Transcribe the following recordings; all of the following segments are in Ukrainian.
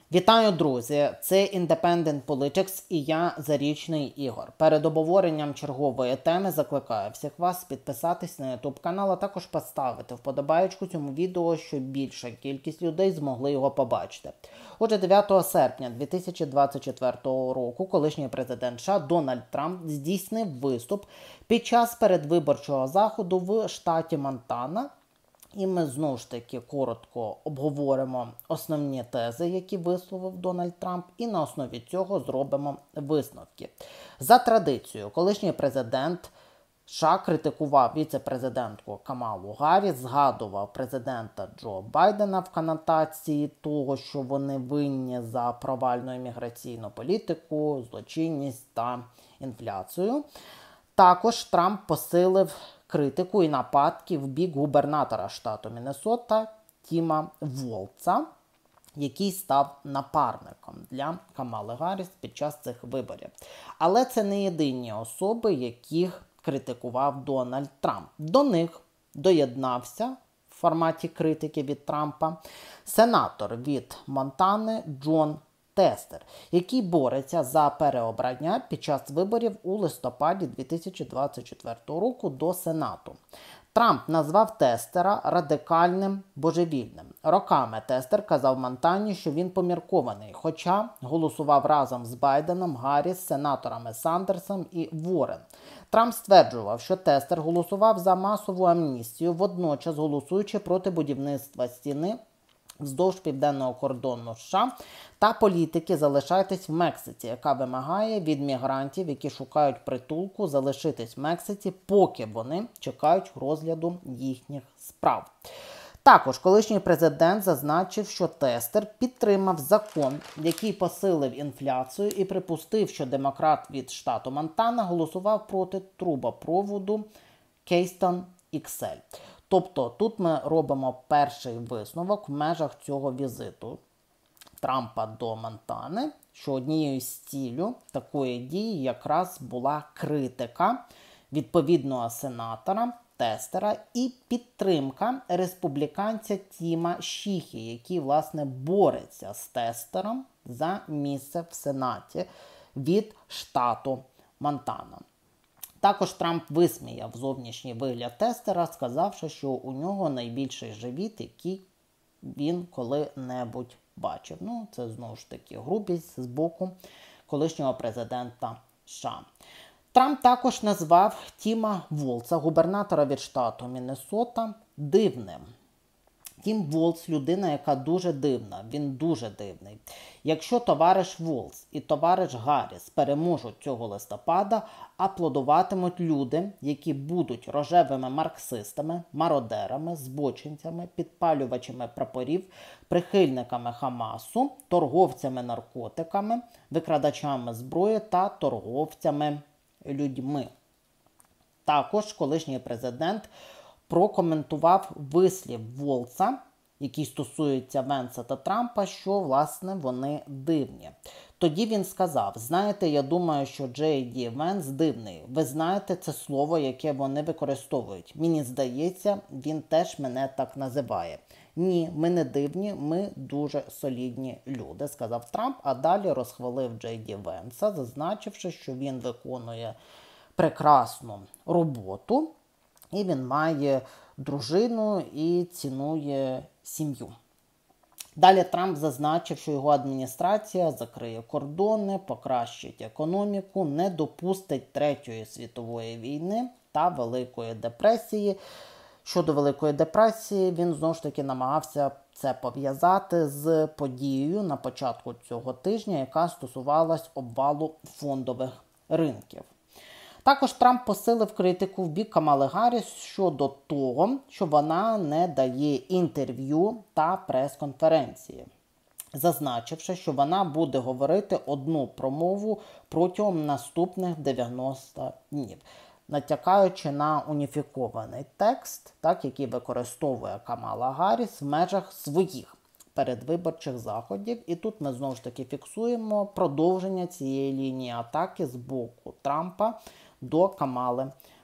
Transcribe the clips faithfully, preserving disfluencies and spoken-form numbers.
Вітаю, друзі! Це Independent Politics і я, Зарічний Ігор. Перед обговоренням чергової теми закликаю всіх вас підписатись на YouTube канал, а також поставити вподобаєчку цьому відео, щоб більша кількість людей змогли його побачити. Отже, дев'ятого серпня дві тисячі двадцять четвертого року колишній президент США Дональд Трамп здійснив виступ під час передвиборчого заходу в штаті Монтана. І ми знову ж таки коротко обговоримо основні тези, які висловив Дональд Трамп, і на основі цього зробимо висновки. За традицією, колишній президент США критикував віце-президентку Камалу Гарріс, згадував президента Джо Байдена в конотації того, що вони винні за провальну імміграційну політику, злочинність та інфляцію. Також Трамп посилив критику і нападки в бік губернатора штату Міннесота Тіма Волца, який став напарником для Камали Гарріс під час цих виборів. Але це не єдині особи, яких критикував Дональд Трамп. До них доєднався в форматі критики від Трампа сенатор від Монтани Джон Тестер, який бореться за переобрання під час виборів у листопаді дві тисячі двадцять четвертого року до Сенату. Трамп назвав Тестера радикальним божевільним. Роками Тестер казав Монтані, що він поміркований, хоча голосував разом з Байденом, Гарріс, сенаторами Сандерсом і Ворен. Трамп стверджував, що Тестер голосував за масову амністію, водночас голосуючи проти будівництва стіни вздовж південного кордону США та політики «Залишайтесь в Мексиці», яка вимагає від мігрантів, які шукають притулку, залишитись в Мексиці, поки вони чекають розгляду їхніх справ. Також колишній президент зазначив, що Тестер підтримав закон, який посилив інфляцію, і припустив, що демократ від штату Монтана голосував проти трубопроводу Keystone ікс ель. Тобто тут ми робимо перший висновок в межах цього візиту Трампа до Монтани, що однією з цілей такої дії якраз була критика відповідного сенатора Тестера і підтримка республіканця Тіма Шіхі, який, власне, бореться з Тестером за місце в Сенаті від штату Монтана. Також Трамп висміяв зовнішній вигляд Тестера, сказавши, що у нього найбільший живіт, який він коли-небудь бачив. Ну, це, знову ж таки, грубість з боку колишнього президента США. Трамп також назвав Тіма Волца, губернатора від штату Міннесота, дивним. Тім Волц – людина, яка дуже дивна, він дуже дивний. Якщо товариш Волц і товариш Гарріс переможуть цього листопада, аплодуватимуть люди, які будуть рожевими марксистами, мародерами, збочинцями, підпалювачами прапорів, прихильниками Хамасу, торговцями наркотиками, викрадачами зброї та торговцями людьми. Також колишній президент прокоментував вислів Волца, який стосується Венса та Трампа, що, власне, вони дивні. Тоді він сказав: знаєте, я думаю, що Джей Ді Венс дивний. Ви знаєте це слово, яке вони використовують. Мені здається, він теж мене так називає. Ні, ми не дивні, ми дуже солідні люди, сказав Трамп, а далі розхвалив Джей Ді Венса, зазначивши, що він виконує прекрасну роботу, і він має дружину і цінує сім'ю. Далі Трамп зазначив, що його адміністрація закриє кордони, покращить економіку, не допустить Третьої світової війни та Великої депресії. Щодо Великої депресії, він знову ж таки намагався це пов'язати з подією на початку цього тижня, яка стосувалась обвалу фондових ринків. Також Трамп посилив критику в бік Камали Гарріс щодо того, що вона не дає інтерв'ю та прес-конференції, зазначивши, що вона буде говорити одну промову протягом наступних дев'яноста днів, натякаючи на уніфікований текст, так, який використовує Камала Гарріс в межах своїх передвиборчих заходів. І тут ми знову ж таки фіксуємо продовження цієї лінії атаки з боку Трампа до Камали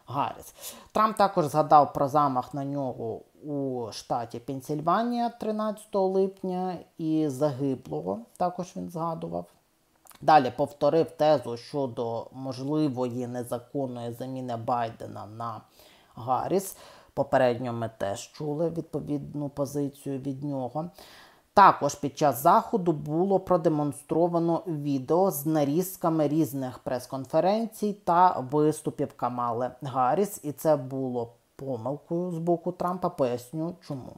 Гарріс. Трамп також згадав про замах на нього у штаті Пенсільванія тринадцятого липня і загиблого, також він згадував. Далі повторив тезу щодо можливої незаконної заміни Байдена на Гарріс. Попередньо ми теж чули відповідну позицію від нього. Також під час заходу було продемонстровано відео з нарізками різних прес-конференцій та виступів Камали Гарріс. І це було помилкою з боку Трампа. Поясню, чому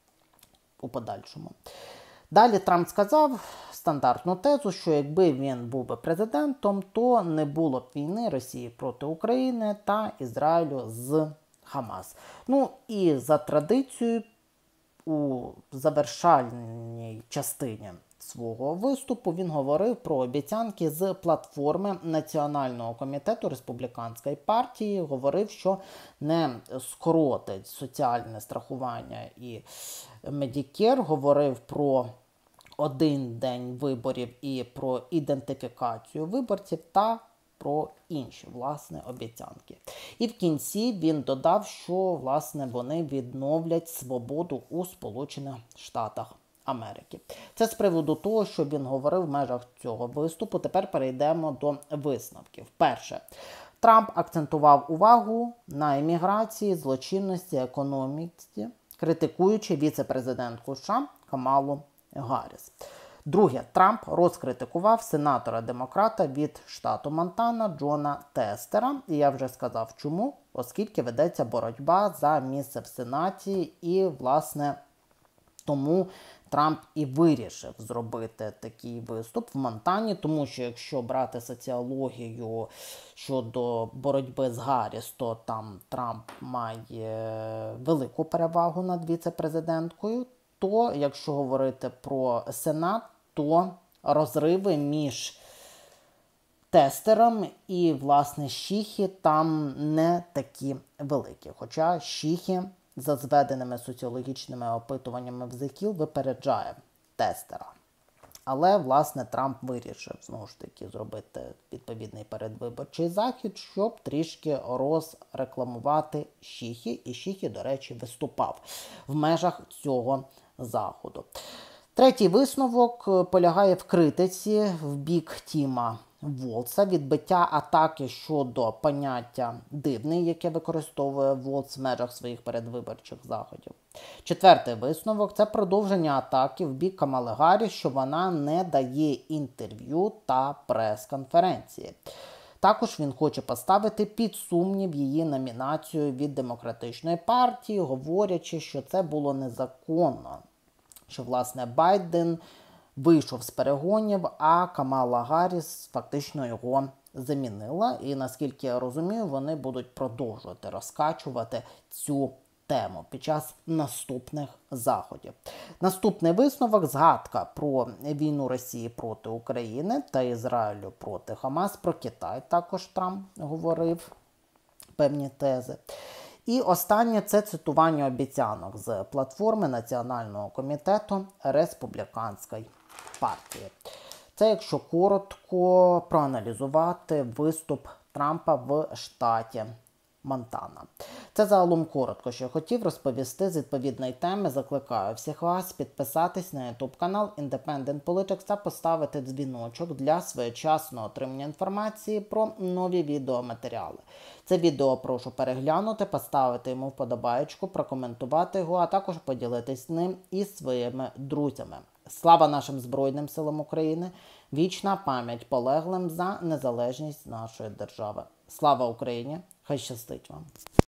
у подальшому. Далі Трамп сказав стандартну тезу, що якби він був би президентом, то не було б війни Росії проти України та Ізраїлю з Хамас. Ну і за традицією у завершальній частині свого виступу він говорив про обіцянки з платформи Національного комітету Республіканської партії. Говорив, що не скоротить соціальне страхування і Медікер. Говорив про один день виборів і про ідентифікацію виборців та про інші, власне, обіцянки. І в кінці він додав, що, власне, вони відновлять свободу у Сполучених Штатах Америки. Це з приводу того, що він говорив в межах цього виступу. Тепер перейдемо до висновків. Перше. Трамп акцентував увагу на еміграції, злочинності, економіці, критикуючи віце-президентку США Камалу Гарріс. Друге, Трамп розкритикував сенатора-демократа від штату Монтана Джона Тестера. І я вже сказав чому, оскільки ведеться боротьба за місце в Сенаті і, власне, тому Трамп і вирішив зробити такий виступ в Монтані, тому що якщо брати соціологію щодо боротьби з Гарріс, то там Трамп має велику перевагу над віце-президенткою, то якщо говорити про Сенат, то розриви між Тестером і, власне, Шіхі там не такі великі. Хоча Шіхі за зведеними соціологічними опитуваннями в зе кіл випереджає Тестера. Але, власне, Трамп вирішив, знову ж таки, зробити відповідний передвиборчий захід, щоб трішки розрекламувати Шіхі. І Шіхі, до речі, виступав в межах цього заходу. Третій висновок полягає в критиці в бік Тіма Волца, відбиття атаки щодо поняття «дивний», яке використовує Волц в межах своїх передвиборчих заходів. Четвертий висновок – це продовження атаки в бік Камали Гарріс, що вона не дає інтерв'ю та прес-конференції. Також він хоче поставити під сумнів її номінацію від Демократичної партії, говорячи, що це було незаконно, що, власне, Байден вийшов з перегонів, а Камала Гарріс фактично його замінила. І, наскільки я розумію, вони будуть продовжувати розкачувати цю тему під час наступних заходів. Наступний висновок – згадка про війну Росії проти України та Ізраїлю проти Хамас. Про Китай також Трамп говорив певні тези. І останнє – це цитування обіцянок з платформи Національного комітету Республіканської партії. Це, якщо коротко проаналізувати виступ Трампа в штаті Монтана. Це загалом коротко, що я хотів розповісти з відповідної теми. Закликаю всіх вас підписатись на ютуб канал Independent Politics та поставити дзвіночок для своєчасного отримання інформації про нові відеоматеріали. Це відео прошу переглянути, поставити йому вподобаєчку, прокоментувати його, а також поділитись ним із своїми друзями. Слава нашим Збройним силам України! Вічна пам'ять полеглим за незалежність нашої держави. Слава Україні! Хай щастить вам!